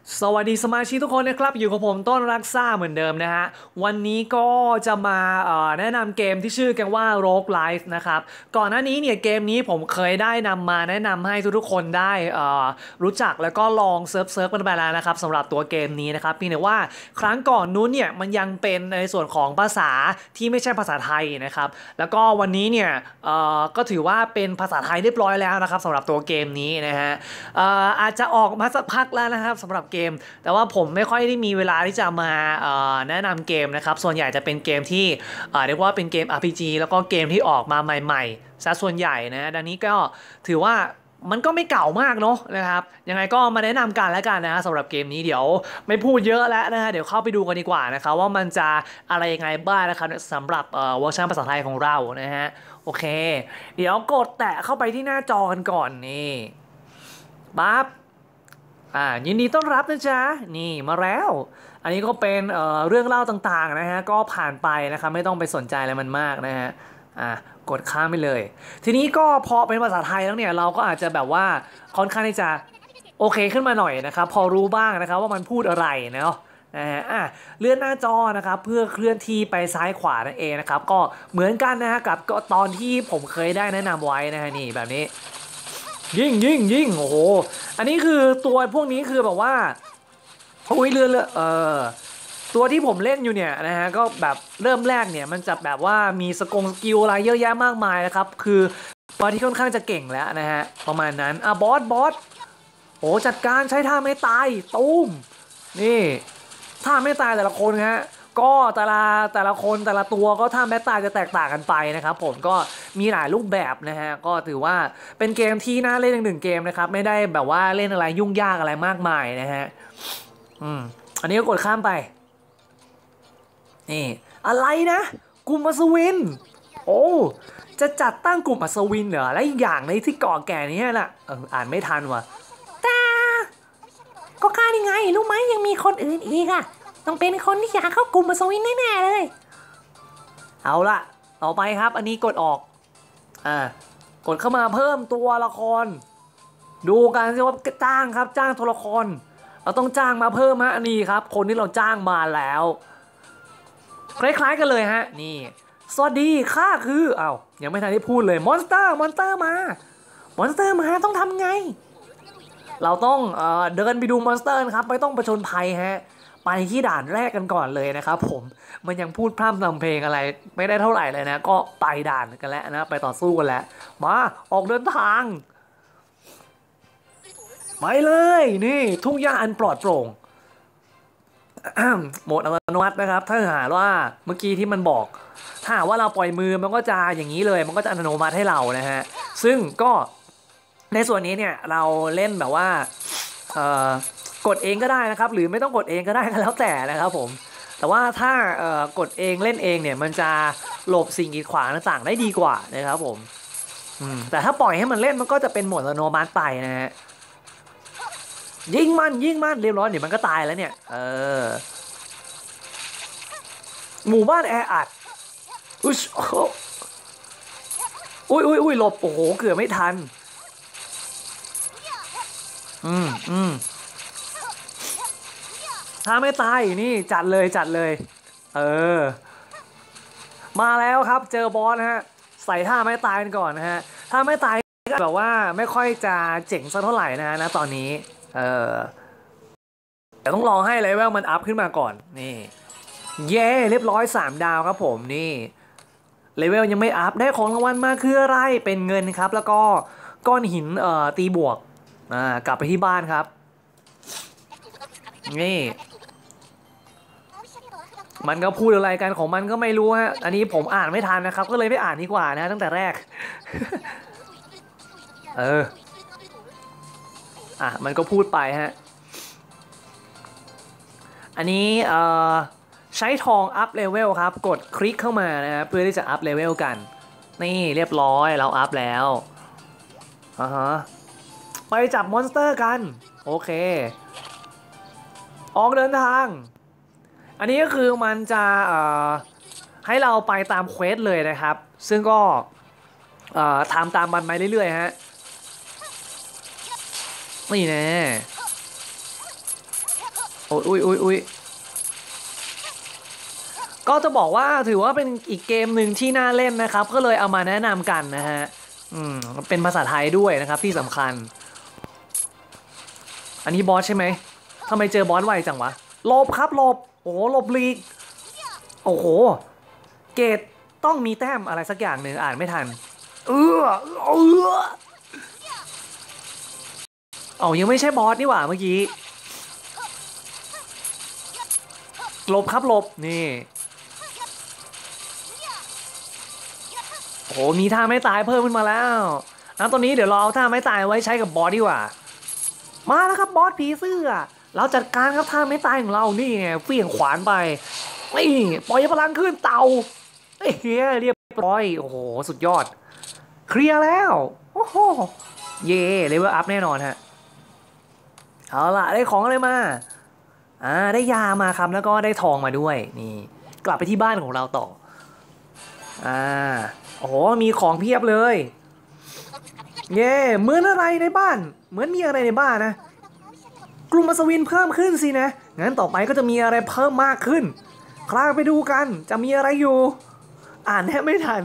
สวัสดีสมาชิกทุกคนนะครับอยู่กับผมต้นรักซ่าเหมือนเดิมนะฮะวันนี้ก็จะมาแนะนำเกมที่ชื่อกันว่า Rogue Life นะครับก่อนหน้านี้เนี่ยเกมนี้ผมเคยได้นำมาแนะนำให้ทุกๆคนได้รู้จักแล้วก็ลองเซิร์ฟกันไปแล้วนะครับสำหรับตัวเกมนี้นะครับเพียงแต่ว่าครั้งก่อนนู้นเนี่ยมันยังเป็นในส่วนของภาษาที่ไม่ใช่ภาษาไทยนะครับแล้วก็วันนี้เนี่ยก็ถือว่าเป็นภาษาไทยเรียบร้อยแล้วนะครับสำหรับตัวเกมนี้นะฮะอาจจะออกมาสักพักแล้วนะครับสำหรับเกมแต่ว่าผมไม่ค่อยได้มีเวลาที่จะมาแนะนำเกมนะครับส่วนใหญ่จะเป็นเกมที่เรียกว่าเป็นเกม RPG แล้วก็เกมที่ออกมาใหม่ๆซะส่วนใหญ่นะดังนี้ก็ถือว่ามันก็ไม่เก่ามากเนาะนะครับยังไงก็มาแนะนำกันแล้วกันนะสำหรับเกมนี้เดี๋ยวไม่พูดเยอะแล้วนะฮะเดี๋ยวเข้าไปดูกันดีกว่านะครับว่ามันจะอะไรยังไงบ้างนะครับสำหรับเวอร์ชันภาษาไทยของเรานะฮะโอเคเดี๋ยวกดแตะเข้าไปที่หน้าจอกันก่อนนี่ปั๊บ ยินดีต้อนรับนะจ๊ะนี่มาแล้วอันนี้ก็เป็นเรื่องเล่าต่างๆนะฮะก็ผ่านไปนะครับไม่ต้องไปสนใจอะไรมันมากนะฮะกดข้ามไปเลยทีนี้ก็พอเป็นภาษาไทยแล้วเนี่ยเราก็อาจจะแบบว่าค่อนข้างที่จะโอเคขึ้นมาหน่อยนะครับพอรู้บ้างนะครับว่ามันพูดอะไรเนาะนะฮะเลื่อนหน้าจอนะครับเพื่อเคลื่อนที่ไปซ้ายขวานั่นเองนะครับก็เหมือนกันนะฮะกับก็ตอนที่ผมเคยได้แนะนำไว้นะฮะนี่แบบนี้ ยิงโอ้โหอันนี้คือตัวพวกนี้คือแบบว่าอุ้ยเรือตัวที่ผมเล่นอยู่เนี่ยนะฮะก็แบบเริ่มแรกเนี่ยมันจะแบบว่ามีสกิลอะไรเยอะแยะมากมายนะครับคือตอนที่ค่อนข้างจะเก่งแล้วนะฮะประมาณนั้นบอสโอ้จัดการใช้ท่าไม่ตายตูมนี่ท่าไม่ตายแต่ละคนฮะก็แต่ละคนแต่ละตัวก็ท่าไม่ตายจะแตกต่างกันไปนะครับผมก็มีหลายรูปแบบนะฮะก็ถือว่าเป็นเกมที่น่าเล่นหนึ่งเกมนะครับไม่ได้แบบว่าเล่นอะไรยุ่งยากอะไรมากมายนะฮะอันนี้ก็กดข้ามไปนี่อะไรนะกลุ่มอัศวินโอ้จะจัดตั้งกลุ่มอัศวินเหรอและอีกอย่างในที่เกาะแก่นี้น่ะอ่านไม่ทันว่ะตาก็ข้านี่ไงรู้ไหมยังมีคนอื่นอีกอะต้องเป็นคนที่อยากเข้ากลุ่มอัศวินแน่ๆเลยเอาล่ะต่อไปครับอันนี้กดออกกดเข้ามาเพิ่มตัวละครดูกันสิว่าจ้างครับจ้างตัวละครเราต้องจ้างมาเพิ่มฮะนี่ครับคนที่เราจ้างมาแล้วคล้ายๆกันเลยฮะนี่สวัสดีข้าคือยังไม่ทันได้พูดเลยมอนสเตอร์มาต้องทำไงเราต้องเดินไปดูมอนสเตอร์ครับไม่ต้องประชนภัยฮะไปที่ด่านแรกกันก่อนเลยนะครับผมมันยังพูดพร่ำทำเพลงอะไรไม่ได้เท่าไหร่เลยนะก็ไปด่านกันแล้วนะไปต่อสู้กันแล้วมาออกเดินทางไปเลยนี่ทุ่งหญ้าอันปลอดโปร่งโหมดอัตโนมัตินะครับถ้าหากว่าเมื่อกี้ที่มันบอกถ้าหากว่าเราปล่อยมือมันก็จะอย่างนี้เลยมันก็จะอัตโนมัติให้เรานะฮะซึ่งก็ในส่วนนี้เนี่ยเราเล่นแบบว่ากดเองก็ได้นะครับหรือไม่ต้องกดเองก็ได้ก็แล้วแต่นะครับผมแต่ว่าถ้ากดเองเล่นเองเนี่ยมันจะหลบสิ่งกีดขวางต่างๆได้ดีกว่านะครับผมแต่ถ้าปล่อยให้มันเล่นมันก็จะเป็นโหมดอัตโนมัติไปนะฮะยิงมันเรียบร้อยเดี๋ยวมันก็ตายแล้วเนี่ยหมู่บ้านแออัดอุ้ยหลบโอ้โหเกือบไม่ทันถ้าไม่ตายนี่จัดเลยเออมาแล้วครับเจอบอสนะฮะใส่ท่าไม่ตายกันก่อนนะฮะถ้าไม่ตายก็แบบว่าไม่ค่อยจะเจ๋งสักเท่าไหร่นะตอนนี้แต่ต้องรอให้เลเวลมันอัพขึ้นมาก่อนนี่เย่เรียบร้อย3 ดาวครับผมนี่เลเวลยังไม่อัพได้ของรางวัลมาคืออะไรเป็นเงินครับแล้วก็ก้อนหินตีบวกกลับไปที่บ้านครับนี่มันก็พูดอะไรกันของมันก็ไม่รู้ฮะอันนี้ผมอ่านไม่ทันนะครับก็เลยไม่อ่านดีกว่านะตั้งแต่แรกมันก็พูดไปฮะอันนี้ใช้ทองอัพเลเวลครับกดคลิกเข้ามานะครับเพื่อที่จะอัพเลเวลกันนี่เรียบร้อยเราอัพแล้วไปจับมอนสเตอร์กันโอเคออกเดินทางอันนี้ก็คือมันจะให้เราไปตามเควสเลยนะครับซึ่งก็ทำตามมันไปเรื่อยๆฮะนี่แน่โอ้ยอุ้ยอุ้ยอุ้ยก็จะบอกว่าถือว่าเป็นอีกเกมหนึ่งที่น่าเล่นนะครับก็เลยเอามาแนะนำกันนะฮะเป็นภาษาไทยด้วยนะครับที่สำคัญอันนี้บอสใช่ไหมทำไมเจอบอสไวจังวะหลบครับหลบโอ้หลบลีกโอ้โหเกตต้องมีแต้มอะไรสักอย่างหนึ่งอ่านไม่ทันเออเออเอายังไม่ใช่บอสนี่หว่าเมื่อกี้หลบครับหลบนี่โอ้มีท่าไม่ตายเพิ่มขึ้นมาแล้วตอนนี้เดี๋ยวเราเอาท่าไม่ตายไว้ใช้กับบอสดีกว่ามาแล้วครับบอสผีเสื้อเราจัดการครับท่าไม่ตายของเรานี่ไงเฟี้ยงขวานไปนี่ปล่อยพลังขึ้นเตาเฮ้ยเรียบร้อยโอ้โหสุดยอดเคลียร์แล้วโอ้โหเย่เลเวลอัพแน่นอนฮะเอาล่ะได้ของอะไรมาได้ยามาครับแล้วก็ได้ทองมาด้วยนี่กลับไปที่บ้านของเราต่ออ่าโอ้โหมีของเพียบเลยเย่เหมือนอะไรในบ้านเหมือนมีอะไรในบ้านนะกลุ่มอัศวินเพิ่มขึ้นสินะงั้นต่อไปก็จะมีอะไรเพิ่มมากขึ้นคลาไปดูกันจะมีอะไรอยู่อ่านแทบไม่ทัน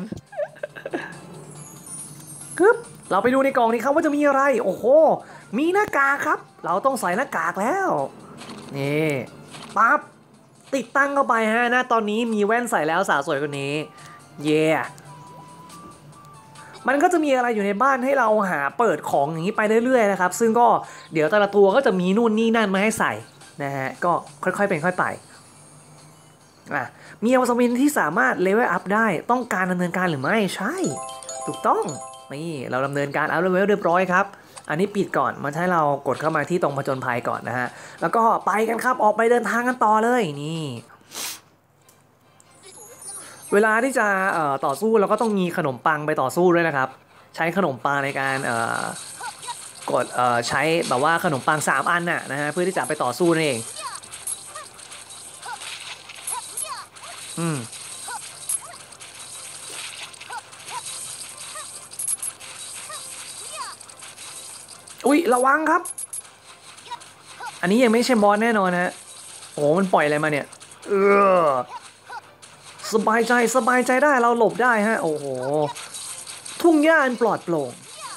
คึบเราไปดูในกล่องนี้ครับว่าจะมีอะไรโอ้โหมีหน้ากากครับเราต้องใส่หน้ากากแล้วนี่ปั๊บติดตั้งเข้าไปฮะนะตอนนี้มีแว่นใส่แล้วสาวสวยคนนี้เย่มันก็จะมีอะไรอยู่ในบ้านให้เราหาเปิดของอย่างนี้ไปเรื่อยๆนะครับซึ่งก็เดี๋ยวแต่ละตัวก็จะมีนู่นนี่นั่นมาให้ใส่นะฮะก็ค่อยๆเป็นค่อยไปมีอัศวินที่สามารถเลเวลอัพได้ต้องการดำเนินการหรือไม่ใช่ถูกต้องนี่เราดำเนินการอัพเลเวลเรียบร้อยครับอันนี้ปิดก่อนมันให้เรากดเข้ามาที่ตรงผจญภัยก่อนนะฮะแล้วก็ไปกันครับออกไปเดินทางกันต่อเลยนี่เวลาที่จะต่อสู้เราก็ต้องมีขนมปังไปต่อสู้ด้วยนะครับใช้ขนมปังในการกดใช้แบบว่าขนมปัง3อันน่ะนะฮะเพื่อที่จะไปต่อสู้นั่นเองอุ๊ยระวังครับอันนี้ยังไม่ใช่บอสแน่นอนฮะโอ้มันปล่อยอะไรมาเนี่ยสบายใจสบายใจได้เราหลบได้ฮะโอ้โหทุ่งหญ้าอันปลอดโปร่ง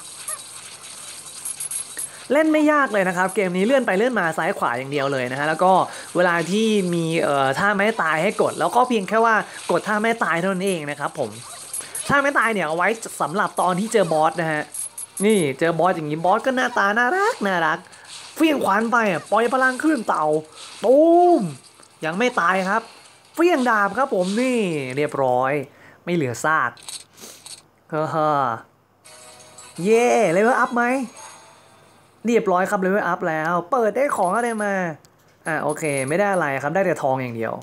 เล่นไม่ยากเลยนะครับเกมนี้เลื่อนไปเลื่อนมาซ้ายขวาอย่างเดียวเลยนะฮะแล้วก็เวลาที่มีท่าไม้ตายให้กดแล้วก็เพียงแค่ว่ากดท่าไม้ตายเท่านั้นเองนะครับผมท่าไม้ตายเนี่ยเอาไว้สำหรับตอนที่เจอบอสนะฮะนี่เจอบอสอย่างนี้บอสก็หน้าตาน่ารักน่ารักเฟี้ยงขวานไปปล่อยพลังขึ้นเต่าตูมยังไม่ตายครับเฟี้ยงดาบครับผมนี่เรียบร้อยไม่เหลือซากเฮ้อเย่เลเวลอัพไหมเรียบร้อยครับเลเวลอัพแล้วเปิดได้ของอะไรมาโอเคไม่ได้อะไรครับได้แต่ทองอย่างเดียว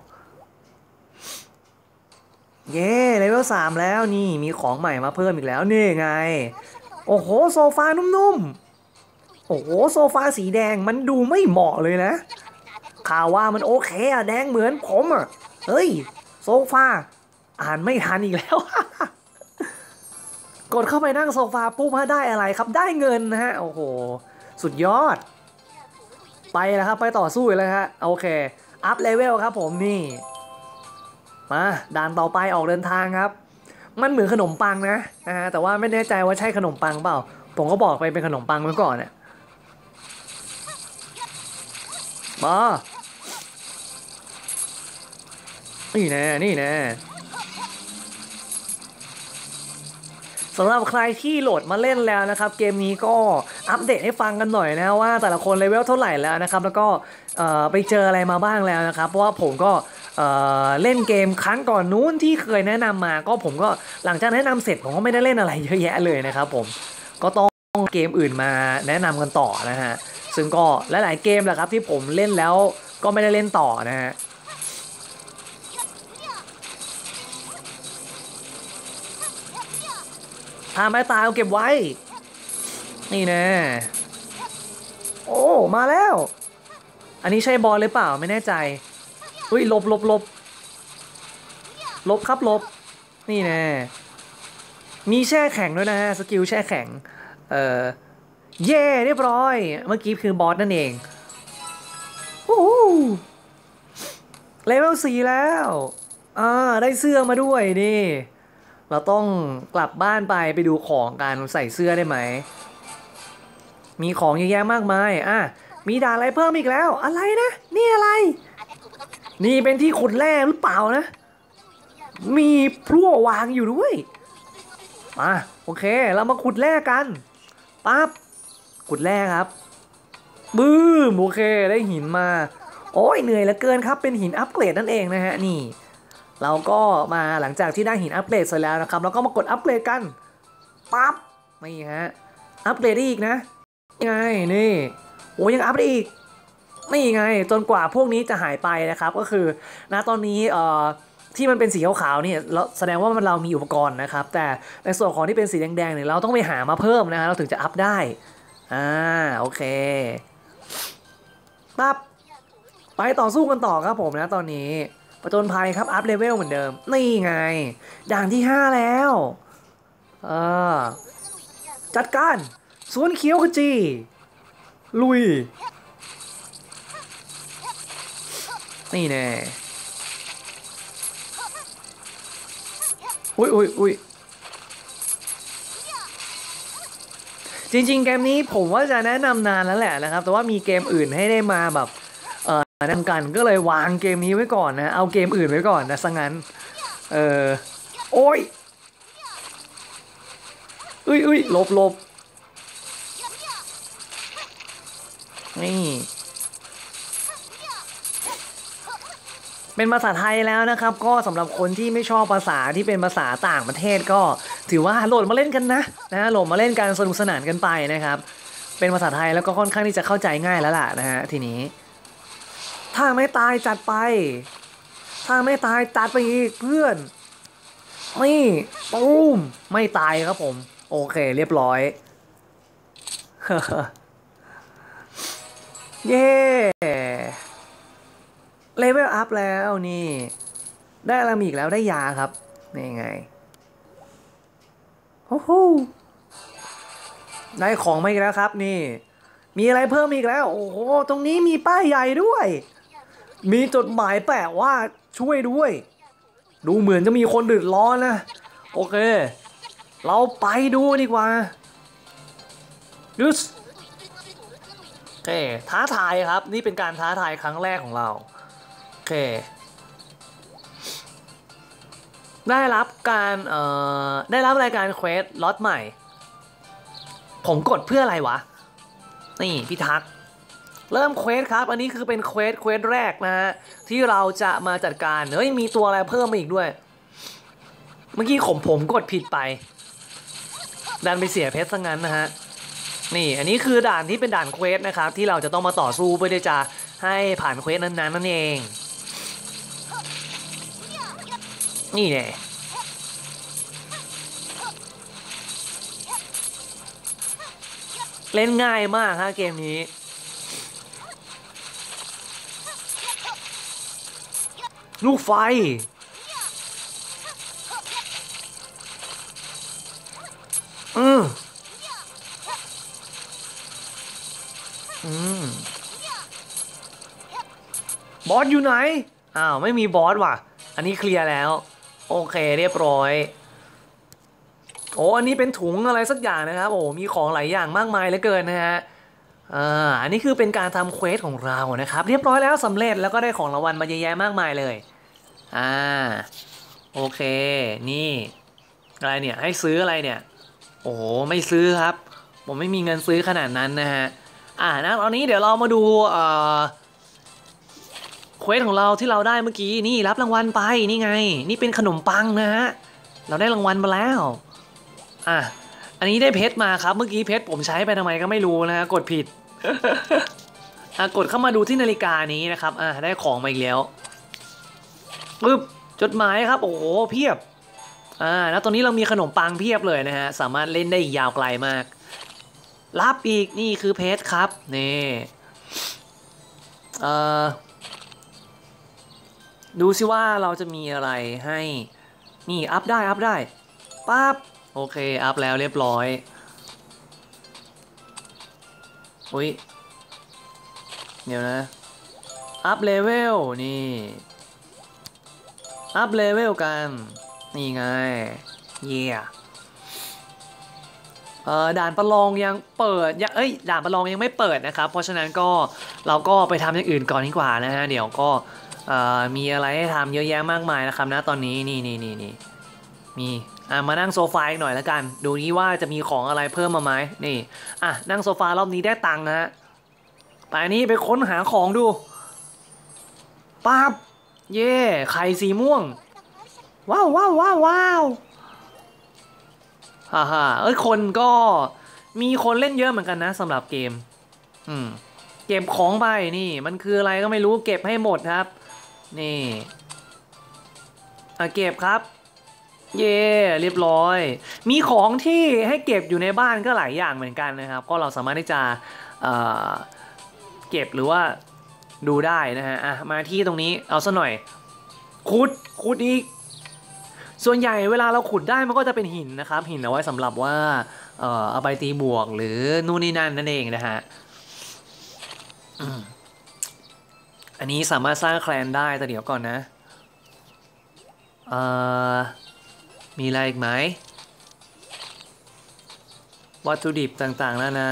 เย่เลเวล3แล้วนี่มีของใหม่มาเพิ่มอีกแล้วนี่ไงโอ้โหโซฟานุ่มๆโอ้โหโซฟาสีแดงมันดูไม่เหมาะเลยนะข่าวว่ามันโอเคแดงเหมือนผมเฮ้ยโซฟาอ่านไม่ทันอีกแล้ว กดเข้าไปนั่งโซฟาปุ๊บได้อะไรครับได้เงินนะฮะโอ้โหสุดยอดไปแล้วครับไปต่อสู้เลยฮะโอเคอัพเลเวลครับผมนี่มาด่านต่อไปออกเดินทางครับมันเหมือนขนมปังนะแต่ว่าไม่แน่ใจว่าใช่ขนมปังเปล่าผมก็บอกไปเป็นขนมปังมาก่อนเนี่ยมานี่แน่นี่แน่สำหรับใครที่โหลดมาเล่นแล้วนะครับเกมนี้ก็อัปเดตให้ฟังกันหน่อยนะว่าแต่ละคนเลเวลเท่าไหร่แล้วนะครับแล้วก็ไปเจออะไรมาบ้างแล้วนะครับเพราะว่าผมก็เล่นเกมครั้งก่อนนู้นที่เคยแนะนำมาก็ผมก็หลังจากแนะนำเสร็จผมก็ไม่ได้เล่นอะไรเยอะแยะเลยนะครับผมก็ต้องเกมอื่นมาแนะนำกันต่อนะฮะซึ่งก็หลายๆเกมแหละครับที่ผมเล่นแล้วก็ไม่ได้เล่นต่อนะฮะถ้าไม่ตายเอาเก็บไว้นี่นะโอ้มาแล้วอันนี้ใช่บอลหรือเปล่าไม่แน่ใจอุ้ยหลบหลบหลบหลบครับหลบนี่นะมีแช่แข็งด้วยนะฮะสกิลแช่แข็งเออเย่เรียบร้อยเมื่อกี้คือบอสนั่นเองโอ้เลเวล4แล้วได้เสื้อมาด้วยนี่เราต้องกลับบ้านไปดูของกันใส่เสื้อได้ไหมมีของเยอะแยะมากมายมีด่านอะไรเพิ่มอีกแล้วอะไรนะนี่อะไรนี่เป็นที่ขุดแร่หรือเปล่านะมีพลั่ววางอยู่ด้วยโอเคเรามาขุดแร่กันปั๊บขุดแร่ครับบึ้มโอเคได้หินมาโอ้ยเหนื่อยเหลือเกินครับเป็นหินอัปเกรดนั่นเองนะฮะนี่เราก็มาหลังจากที่ได้หินอัปเกรดเสร็จแล้วนะครับเราก็มากดอัปเกรดกันปั๊บนี่ฮะอัปเกรดได้อีกนะยังไงนี่โอ้ยังอัปได้อีกนี่ไงจนกว่าพวกนี้จะหายไปนะครับก็คือณตอนนี้ที่มันเป็นสีขาวๆเนี่ยแสดงว่าเรามีอุปกรณ์นะครับแต่ในส่วนของที่เป็นสีแดงๆเนี่ยเราต้องไปหามาเพิ่มนะฮะเราถึงจะอัพได้โอเคปั๊บไปต่อสู้กันต่อครับผมนะตอนนี้ประจนภัยครับอัพเลเวลเหมือนเดิมนี่ไงด่านที่5แล้วจัดการสวนเขียวขจีลุยนี่แน่อุ้ยจริงๆเกมนี้ผมว่าจะแนะนำนานแล้วแหละนะครับแต่ว่ามีเกมอื่นให้ได้มาแบบแนะนำกันก็เลยวางเกมนี้ไว้ก่อนนะเอาเกมอื่นไว้ก่อนนะซะงั้นโอ้ยหลบนี่เป็นภาษาไทยแล้วนะครับก็สำหรับคนที่ไม่ชอบภาษาที่เป็นภาษาต่างประเทศก็ถือว่าโหลดมาเล่นกันนะโหลดมาเล่นกันสนุกสนานกันไปนะครับเป็นภาษาไทยแล้วก็ค่อนข้างที่จะเข้าใจง่ายแล้วล่ะนะฮะทีนี้ถ้าไม่ตายจัดไปถ้าไม่ตายจัดไปอีกเพื่อนนี่ตูมไม่ตายครับผมโอเคเรียบร้อยเย้เลเวลอัพแล้วนี่ได้อะไรอีกแล้วได้ยาครับนี่ไงโอ้โหได้ของมาอีกแล้วครับนี่มีอะไรเพิ่มอีกแล้วโอ้โหตรงนี้มีป้ายใหญ่ด้วยมีจดหมายแปะว่าช่วยด้วยดูเหมือนจะมีคนเดือดร้อนนะโอเคเราไปดูดีกว่าดูสโอเคท้าทายครับนี่เป็นการท้าทายครั้งแรกของเราโอเคได้รับการได้รับรายการเควสล็อตใหม่ผมกดเพื่ออะไรวะนี่พิทักษ์เริ่มเควสครับอันนี้คือเป็นเควสแรกนะฮะที่เราจะมาจัดการเฮ้ยมีตัวอะไรเพิ่มมาอีกด้วยเมื่อกี้ผมกดผิดไปดันไปเสียเพชรซะงั้นนะฮะนี่อันนี้คือด่านที่เป็นด่านเควสนะครับที่เราจะต้องมาต่อสู้เพื่อที่จะให้ผ่านเควสนั้นๆนั่นเองนี่แน่เล่นง่ายมากฮะเกมนี้ลูกไฟบอสอยู่ไหนไม่มีบอสว่ะอันนี้เคลียร์แล้วโอเคเรียบร้อยโอ้อันนี้เป็นถุงอะไรสักอย่างนะครับโอ้มีของหลายอย่างมากมายเหลือเกินนะฮะอันนี้คือเป็นการทำเควสของเรานะครับเรียบร้อยแล้วสำเร็จแล้วก็ได้ของรางวัลมาเยอะแยะมากมายเลยโอเคนี่อะไรเนี่ยให้ซื้ออะไรเนี่ยโอ้โหไม่ซื้อครับผมไม่มีเงินซื้อขนาดนั้นนะฮะนะตอนนี้เดี๋ยวเรามาดูเควสของเราที่เราได้เมื่อกี้นี่รับรางวัลไปนี่ไงนี่เป็นขนมปังนะฮะเราได้รางวัลมาแล้วอันนี้ได้เพชรมาครับเมื่อกี้เพชรผมใช้ไปทำไมก็ไม่รู้นะฮะกดผิดกดเข้ามาดูที่นาฬิกานี้นะครับได้ของมาอีกแล้วปึ๊บจดหมายครับโอ้โหเพียบแล้วตอนนี้เรามีขนมปังเพียบเลยนะฮะสามารถเล่นได้อีกยาวไกลมากรับอีกนี่คือเพชรครับนี่ดูซิว่าเราจะมีอะไรให้นี่อัพได้ปั๊บโอเคอัพแล้วเรียบร้อยอุ้ยเดี๋ยวนะอัพเลเวลนี่อัพเลเวลกันนี่ไงเย่ด่านประลองยังเปิดยังด่านประลองยังไม่เปิดนะครับเพราะฉะนั้นก็เราก็ไปทำอย่างอื่นก่อนดีกว่านะฮะเดี๋ยวก็มีอะไรให้ทำเยอะแยะมากมายนะครับนะตอนนี้นี่มีมานั่งโซฟาอีกหน่อยแล้วกันดูนี้ว่าจะมีของอะไรเพิ่มมาไหมนี่นั่งโซฟารอบนี้ได้ตังค์นะฮะไปนี้ไปค้นหาของดูปั๊บเย่ไข่สีม่วงว้าวฮ่าคนก็มีคนเล่นเยอะเหมือนกันนะสำหรับเกมเก็บของไปนี่มันคืออะไรก็ไม่รู้เก็บให้หมดครับนี่เก็บครับเย่เรียบร้อยมีของที่ให้เก็บอยู่ในบ้านก็หลายอย่างเหมือนกันนะครับก็เราสามารถที่จะเก็บหรือว่าดูได้นะฮะมาที่ตรงนี้เอาซะหน่อยขุดอีกส่วนใหญ่เวลาเราขุดได้มันก็จะเป็นหินนะครับหินเอาไว้สำหรับว่าเอาไปตีบวกหรือนู่นนี่นั่นนั่นเองนะฮะอันนี้สามารถสร้างแคลนได้แต่เดี๋ยวก่อนนะมีอะไรอีกไหมวัตถุดิบต่างๆแล้วนะ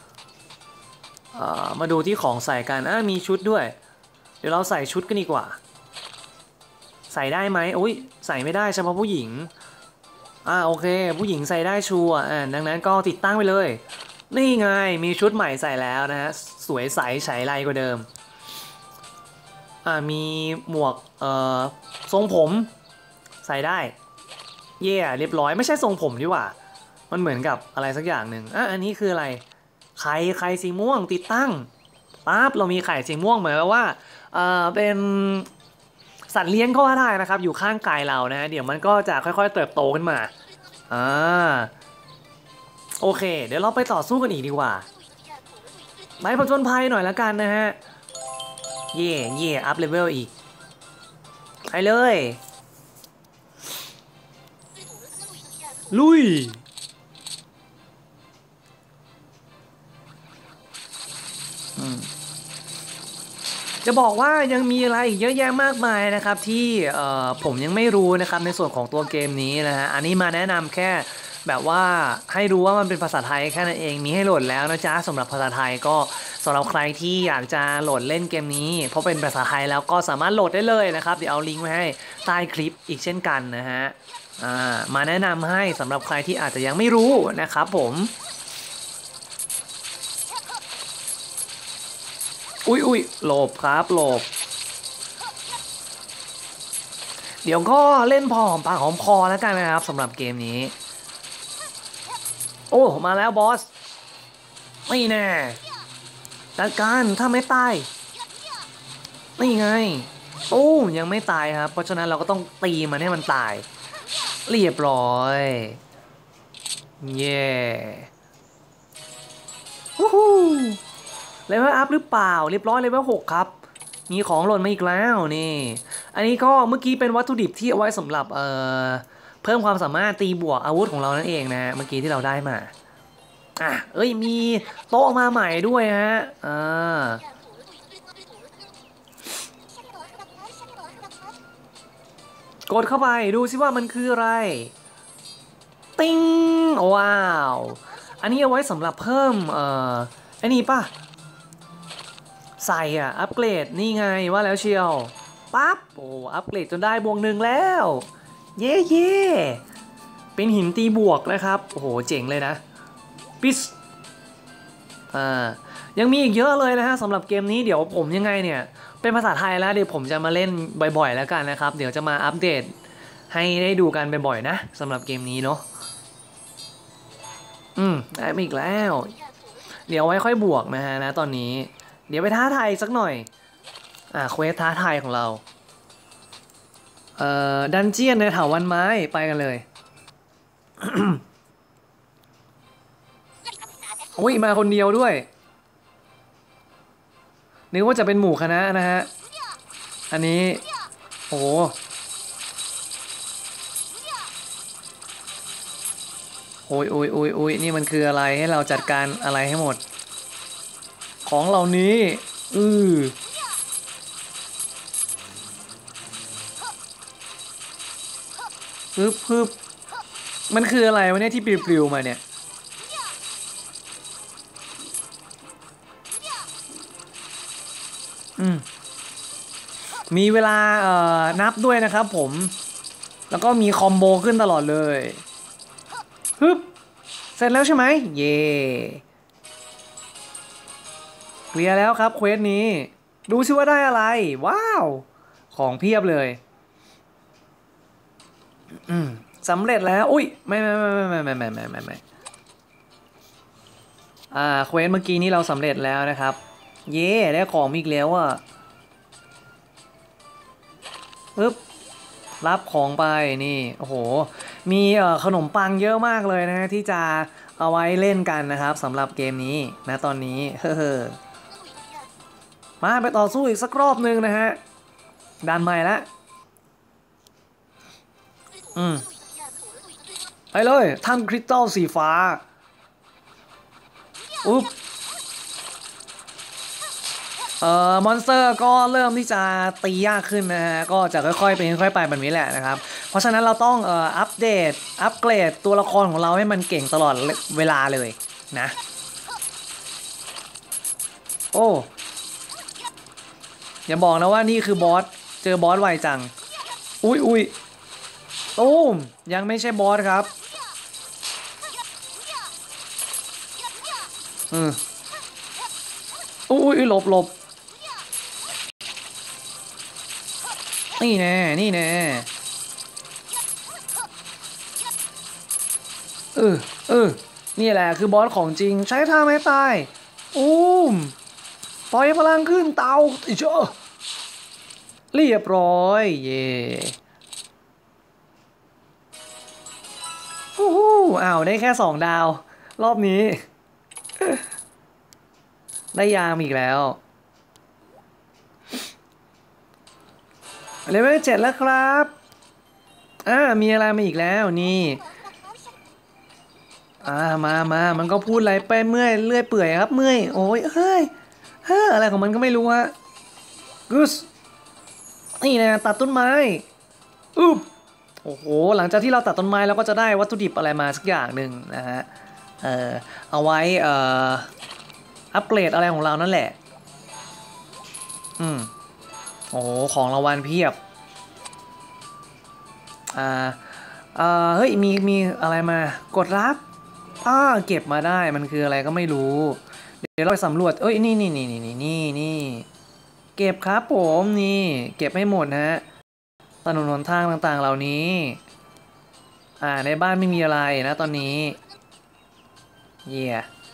มาดูที่ของใส่กันมีชุดด้วยเดี๋ยวเราใส่ชุดกันดีกว่าใส่ได้ไหมอุ้ยใส่ไม่ได้เฉพาะผู้หญิงโอเคผู้หญิงใส่ได้ชัวร์ดังนั้นก็ติดตั้งไปเลยนี่ไงมีชุดใหม่ใส่แล้วนะฮะสวยใสใช้ไรกว่าเดิมมีหมวกทรงผมใส่ได้เย่เรียบร้อยไม่ใช่ทรงผมดีกว่ามันเหมือนกับอะไรสักอย่างหนึ่งอันนี้คืออะไรไข่สีม่วงติดตั้งปั๊บเรามีไข่สีม่วงเหมือนว่าเป็นสัตว์เลี้ยงก็ว่าได้นะครับอยู่ข้างกายเรานะเดี๋ยวมันก็จะค่อยๆเติบโตขึ้นมาโอเคเดี๋ยวเราไปต่อสู้กันอีกดีกว่าไปผจญภัยหน่อยละกันนะฮะเย่อัพเลเวลอีกไปเลยลุยจะบอกว่ายังมีอะไรอีกเยอะแยะมากมายนะครับที่ผมยังไม่รู้นะครับในส่วนของตัวเกมนี้นะฮะอันนี้มาแนะนำแค่แบบว่าให้รู้ว่ามันเป็นภาษาไทยแค่นั้นเองมีให้โหลดแล้วนะจ๊ะสำหรับภาษาไทยก็สำหรับใครที่อยากจะโหลดเล่นเกมนี้เพราะเป็นภาษาไทยแล้วก็สามารถโหลดได้เลยนะครับเดี๋ยวเอาลิงก์ไว้ให้ใต้คลิปอีกเช่นกันนะฮะมาแนะนำให้สำหรับใครที่อาจจะยังไม่รู้นะครับผมอุ้ยหลบครับหลบเดี๋ยวก็เล่นพอหอมปากหอมคอแล้วกันนะครับสำหรับเกมนี้โอ้มาแล้วบอสไม่แน่จัดการถ้าไม่ตายนี่ไงโอ้ยังไม่ตายครับเพราะฉะนั้นเราก็ต้องตีมันให้มันตายเรียบร้อยเย่วู้ฮู้เลเวลอัพหรือเปล่าเรียบร้อยเลเวล6ครับมีของหล่นมาอีกแล้วนี่อันนี้ก็เมื่อกี้เป็นวัตถุดิบที่เอาไว้สำหรับเพิ่มความสามารถตีบวกอาวุธของเรานั่นเองนะเมื่อกี้ที่เราได้มามีโต๊ะมาใหม่ด้วยฮะกดเข้าไปดูซิว่ามันคืออะไรติ้งว้าวอันนี้เอาไว้สำหรับเพิ่มอันนี้ป่ะใส่อัปเกรดนี่ไงว่าแล้วเชียวปั๊บโอ้อัปเกรดจนได้บวก1แล้วเย่เป็นหินตีบวกนะครับโอ้โหเจ๋งเลยนะปิสยังมีอีกเยอะเลยนะฮะสำหรับเกมนี้เดี๋ยวผมยังไงเนี่ยเป็นภาษาไทยแล้วเดี๋ยวผมจะมาเล่นบ่อยๆแล้วกันนะครับเดี๋ยวจะมาอัปเดตให้ได้ดูกันบ่อยๆนะสำหรับเกมนี้เนาะได้มาอีกแล้วเดี๋ยวไว้ค่อยบวกนะฮะตอนนี้เดี๋ยวไปท้าทายสักหน่อยเควสท้าทายของเราดันเจียนในเถาวัลย์ไม้ไปกันเลย โอ้ยมาคนเดียวด้วยนึกว่าจะเป็นหมู่คณะนะฮะอันนี้โอ้โอ้ยนี่มันคืออะไรให้เราจัดการอะไรให้หมดของเหล่านี้ฮึบมันคืออะไรวะเนี่ยที่ปลิวๆมาเนี่ยอืมมีเวลานับด้วยนะครับผมแล้วก็มีคอมโบขึ้นตลอดเลยฮึบเสร็จแล้วใช่ไหมเย่เคลียร์แล้วครับเควสนี้ดูซิว่าได้อะไรว้าวของเพียบเลยอืมสำเร็จแล้วอุ้ยไม่เควสเมื่อกี้นี้เราสำเร็จแล้วนะครับเย่ได้ของอีกแล้วอ่ะปึ๊บรับของไปนี่โอ้โหมีขนมปังเยอะมากเลยนะที่จะเอาไว้เล่นกันนะครับสำหรับเกมนี้นะตอนนี้เฮ้อมาไปต่อสู้อีกสักรอบนึงนะฮะดันใหม่ละอืมไปเลยท่านคริสตัลสีฟ้าอุ๊บมอนสเตอร์ก็เริ่มที่จะตียากขึ้นนะฮะก็จะค่อยๆเป็นค่อยๆไปแบบนี้แหละนะครับเพราะฉะนั้นเราต้องอัปเดตอัปเกรดตัวละครของเราให้มันเก่งตลอดเวลาเลยนะโอ้อย่าบอกนะว่านี่คือบอสเจอบอสไวจังอุ้ยตูมยังไม่ใช่บอสครับอืมอุ้ยหลบนี่แน่เออเออนี่แหละคือบอสของจริงใช้ท่าไม้ตายอุ้มปล่อยพลังขึ้นเตาอีเจ้าเรียบร้อยเย่ฮู้ฮู้อ้าวได้แค่2 ดาวรอบนี้ได้ยามอีกแล้วเลเวล7แล้วครับมีอะไรมาอีกแล้วนี่มามันก็พูดอะไรไปเมื่อยเลื่อยเปื่อยครับเมื่อยโอ้ยเฮ้ยอะไรของมันก็ไม่รู้ฮะกุสนี่นะตัดต้นไม้อึบโอ้โหหลังจากที่เราตัดต้นไม้เราก็จะได้วัตถุดิบอะไรมาสักอย่างหนึ่งนะฮะเออเอาไว้อัปเกรดอะไรของเรานั่นแหละอืมโอ้โหของรางวัลเพียบอ่าเฮ้ยมีอะไรมากดรับเก็บมาได้มันคืออะไรก็ไม่รู้เดี๋ยวเราไปสำรวจเอ้ยนี่เก็บครับผมนี่เก็บให้หมดฮะถนนหนทางต่างๆเหล่านี้ในบ้านไม่มีอะไรนะตอนนี้เย่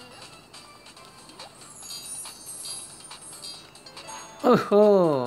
โอ้โห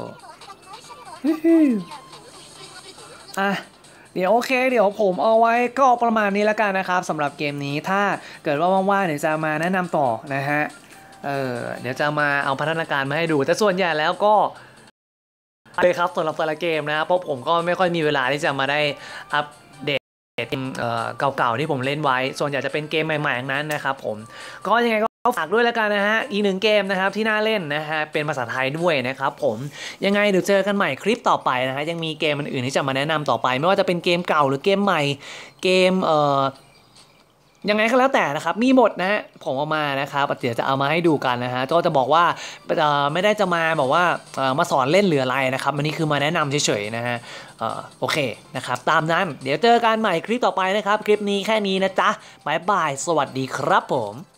อ่ะเดี๋ยวโอเคเดี๋ยวผมเอาไว้ก็ประมาณนี้แล้วกันนะครับสำหรับเกมนี้ถ้าเกิดว่าว่างๆเดี๋ยวจะมาแนะนำต่อนะฮะเดี๋ยวจะมาเอาพัฒนาการมาให้ดูแต่ส่วนใหญ่แล้วก็เลยครับสำหรับแต่ละเกมนะเพราะผมก็ไม่ค่อยมีเวลาที่จะมาได้อัปเดตเกมเก่าๆที่ผมเล่นไว้ส่วนใหญ่จะเป็นเกมใหม่ๆทั้งนั้นนะครับผมก็ยังไงก็ฝากด้วยแล้วกันนะฮะอีก1 เกมนะครับที่น่าเล่นนะฮะเป็นภาษาไทยด้วยนะครับผมยังไงเดี๋ยวเจอกันใหม่คลิปต่อไปนะฮะยังมีเกมอื่นๆที่จะมาแนะนำต่อไปไม่ว่าจะเป็นเกมเก่าหรือเกมใหม่เกมยังไงก็แล้วแต่นะครับมีหมดนะฮะผมเอามานะครับเดี๋ยวจะเอามาให้ดูกันนะฮะก็จะบอกว่าไม่ได้จะมาบอกว่ามาสอนเล่นหรืออะไรนะครับอันนี้คือมาแนะนำเฉยๆนะฮะโอเคนะครับตามนั้นเดี๋ยวเจอกันใหม่คลิปต่อไปนะครับคลิปนี้แค่นี้นะจ๊ะบ๊ายบายสวัสดีครับผม